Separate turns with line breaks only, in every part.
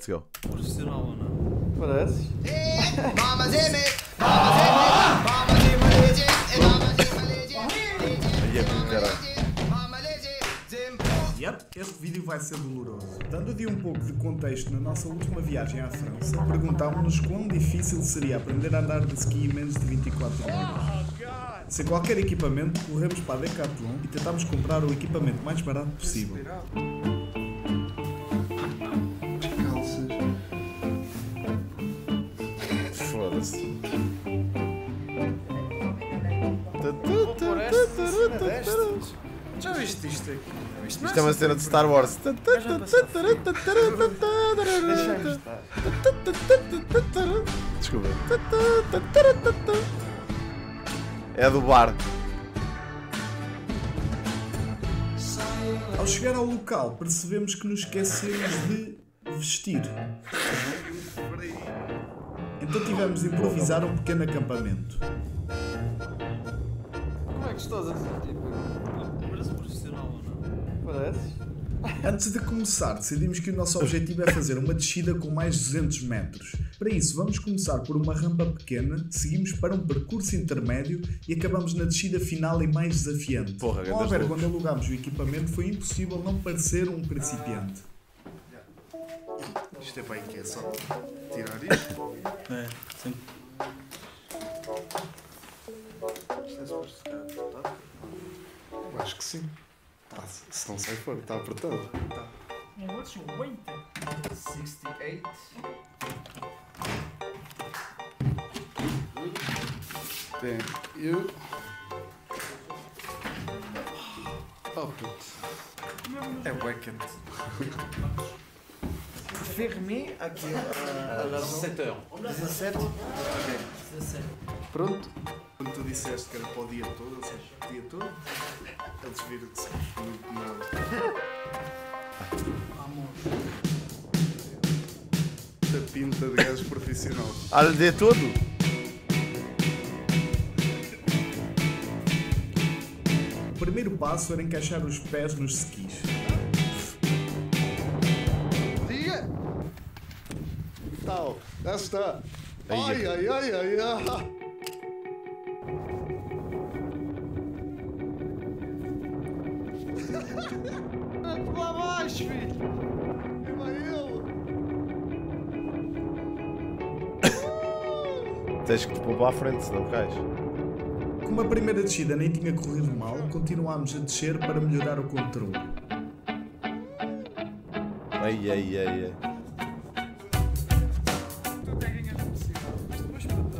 Let's go.
Profissional ou não?
Parece?
Aí é com caralho.
Yep, este vídeo vai ser doloroso. Dando-lhe um pouco de contexto, na nossa última viagem à França, perguntámos-nos quão difícil seria aprender a andar de ski em menos de 24 horas. Sem qualquer equipamento, corremos para a Decathlon e tentámos comprar o equipamento mais barato possível.
Foda-se.
Já viste isto aqui?
Isto é uma cena de Star Wars. Desculpa. É do bar.
Ao chegar ao local, percebemos que nos esquecemos de vestir. Então tivemos de improvisar um pequeno acampamento.
Como é que estás a sentir?
Parece profissional ou não?
Parece?
Antes de começar, decidimos que o nosso objetivo é fazer uma descida com mais 200 metros. Para isso, vamos começar por uma rampa pequena, seguimos para um percurso intermédio e acabamos na descida final e mais desafiante.
Porra,
Ao
grandes
ver,
loucos.
quando alugámos o equipamento, foi impossível não parecer um principiante.
Isto é para aí que é só tirar isto.
É, sim.
Isto é suposto ficar apertado? Eu acho que sim. Se não sai fora, está apertado.
And what's your weight? 68.
Tem. Eu. Oh puto. É bué quente.
Fermi, aqui a
17h.
17.
Pronto? Quando tu disseste que era para o dia todo, ou seja, o dia todo, eles viram que sabes muito nada. Da pinta de gajo profissional.
Olha, dê todo.
O primeiro passo era encaixar os pés nos skis.
Diga! Tal, já está.
Aí.
Ai.
Por lá abaixo, filho!
E vai ele!
Tens que te pôr para a frente, senão cais.
Como a primeira descida nem tinha corrido mal, continuámos a descer para melhorar o controle.
Ai.
Tu até ganhas velocidade. Mas depois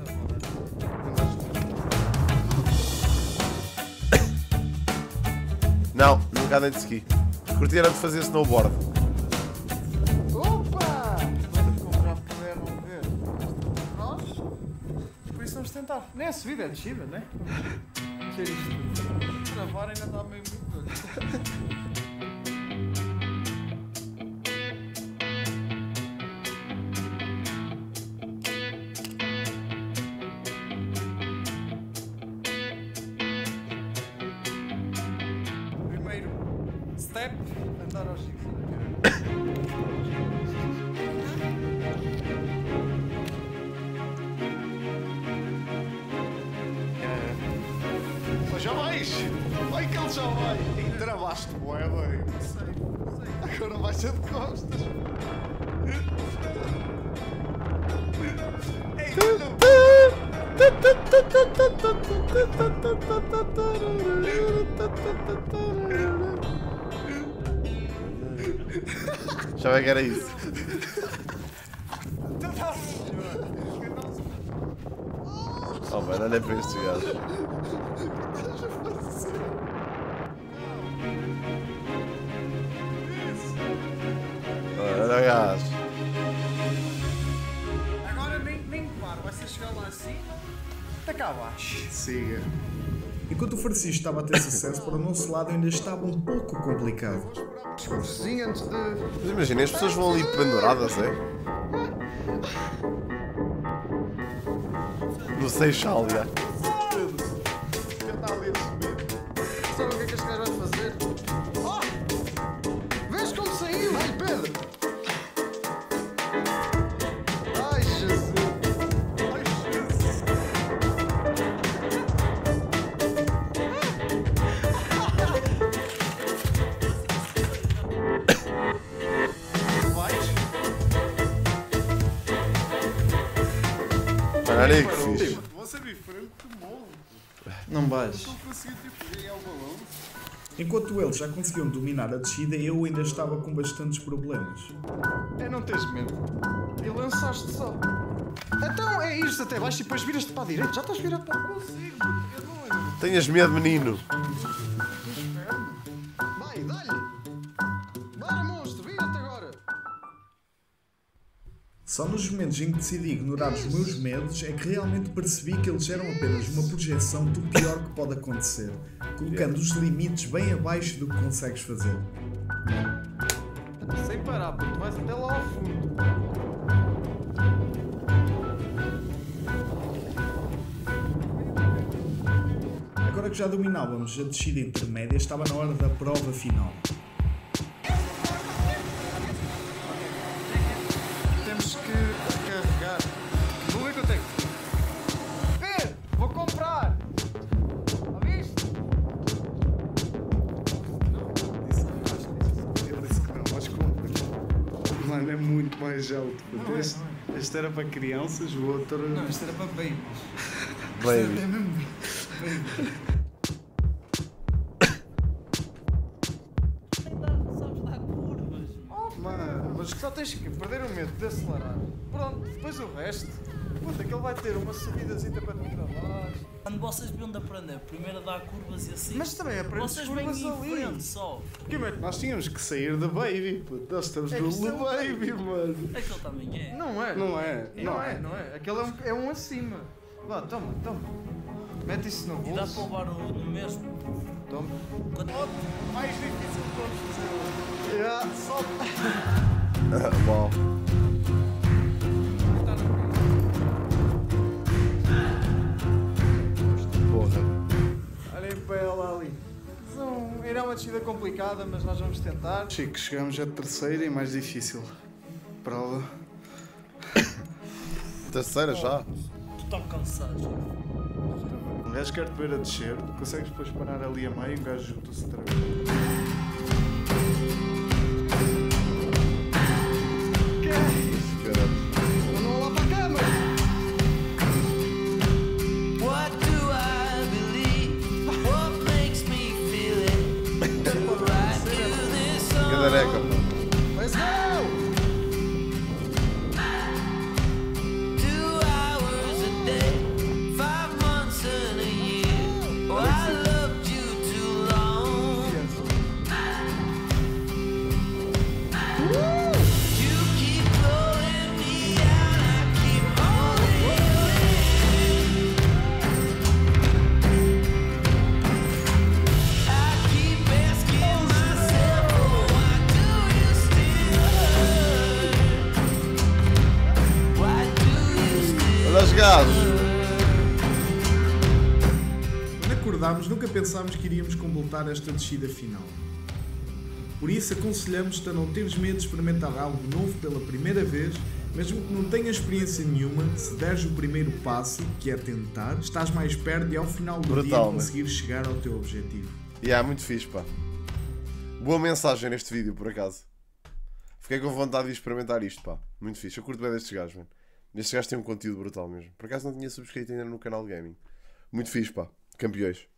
Não, nunca andei de ski. Curti era de fazer snowboard.
Opa! Como já puderam ver, nós, por isso vamos tentar. Nem é subida, é descida, não é? Vamos ver isto. Gravar ainda está meio muito. Primeiro step, andar aos 5
Mas já vais! Vai que ele já vai! E travaste bué, bem. Não sei. Agora vai ser de costas. Ei,
Já vai que era isso. Oh, mano, olha para estes gajos. Olha o gajo.
Agora nem para, vai ser chegar lá assim, até cá abaixo.
siga.
Enquanto o Francisco estava a ter sucesso, para o nosso lado ainda estava um pouco complicado.
Sim, antes de.
Mas imagina, as pessoas vão ali penduradas, é? No Seixal, já.
Tentar ali a subir.
Sabe o que é que este gajo vai fazer? Oh! Vês como saiu? Vai, Pedro!
Olha aí que fixe.
Você é diferente do mundo.
Não vais.
Estou a conseguir tipo ganhar o balão.
Enquanto eles já conseguiam dominar a descida, eu ainda estava com bastantes problemas.
É, não tens medo. E lançaste só. Então é isto até baixo e depois viras-te para a direita. Já estás virado para a consigo. Eu não.
Tenhas medo, menino.
Vai, dá-lhe. Bora, monstro, vira-te agora.
Só nos momentos em que decidi ignorar os meus medos é que realmente percebi que eles eram apenas uma projeção do pior que pode acontecer, colocando os limites bem abaixo do que consegues fazer.
Sem parar, porque tu vais até lá ao fundo.
Agora que já dominávamos a descida intermédia, estava na hora da prova final.
Temos que carregar. Vou ver quanto é que... Pedro, vou comprar. Ouviste?
Eu disse que não, mas compra. Mano, é muito mais alto.
Não é,
Este,
não
este era para crianças, o outro...
Não, isto era para babies.
Baby.
É mesmo baby.
Sabes dar curvas.
Oh, mano, mas só tens que perder o medo de acelerar. Pronto, depois o resto. Puta, que ele vai ter uma subidazita para ti para baixo.
Quando vocês deviam de aprender, primeiro a dar curvas e assim.
Mas também aprendes
vocês vêm
curvas
em
ali.
frente só.
Nós tínhamos que sair da Baby, puto. Nós estamos
É que
no
isto é um
Baby, mano.
Aquele também é.
Não é.
Não é,
Não é. Aquele é um acima. Vá, toma. Mete isso no
E dá para
bolso.
levar no mesmo.
Toma.
Quando...
Mais difícil de todos fazer. Yeah, só.
Uau. Porra.
Olhem para ela ali. Irá uma descida complicada, mas nós vamos tentar.
Chico, chegamos à terceira e mais difícil. Prova.
Terceira já.
Tu estás cansado.
Um gajo quer te ver a descer, consegues depois parar ali a meio e um gajo junta-se outra vez.
Caralho.
Não lá para a cama!
What do I believe? What makes me feel it? Do I do this
Cadareca,
all?
pô.
Let's go!
2 hours a day, 5 months and a year. Oh, I loved you too long. You keep blowing me out, I keep holding you in. I keep asking myself, oh, why do you still hurt? Why do you still
Olha os gajos.
Quando acordámos, nunca pensámos que iríamos completar esta descida final. Por isso, aconselhamos-te a não teres medo de experimentar algo novo pela primeira vez, mesmo que não tenhas experiência nenhuma. Se deres o primeiro passo, que é tentar, estás mais perto de ao final do
Brutal,
dia
né?
conseguir chegar ao teu objetivo.
E é muito fixe, pá. Boa mensagem neste vídeo, por acaso. Fiquei com vontade de experimentar isto, pá. Muito fixe. Eu curto bem destes gajos, mano. Estes gajos têm um conteúdo brutal mesmo. Por acaso não tinha subscrito ainda no canal de gaming. Muito fixe, pá. Campeões.